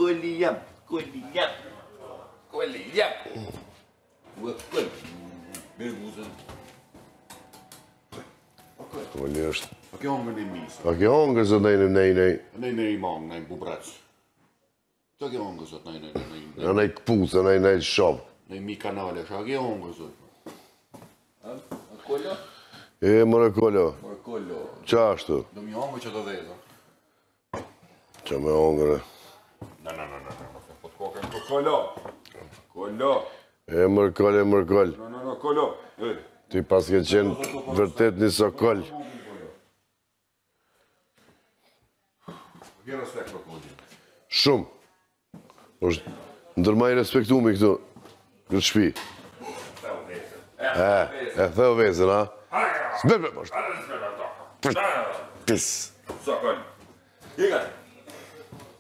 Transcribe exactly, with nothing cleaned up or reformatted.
Koli jam, koli jam. Koli jam. Ua kol. Berguzën. Koli është. A ke hongër në misë? A ke hongër zot nej nej nej. Nej nej i mangë, nej bubrac. Qa ke hongër zot, nej nej nej. A nej këpucë, nej nej shop. Nej mi kanale, qa ke hongër zot? A kollo? E, mërë kollo. Mërë kollo. Qa ashtu? Do mi hongër që të dhezë. Qa me hongër? Na, na, na, na, na, po të kokën, po kollo. Kollo. E, mërë koll, e mërë koll. Na, na, na, kollo. Ti pas ke qenë vërtet një sokoll. Ke respekt për kodin? Shumë. është ndërma i respektumi këtu. Këtë shpi. E, e theu vezën, a? Sbebe, poshtë. Pis. Sokoll. Ika.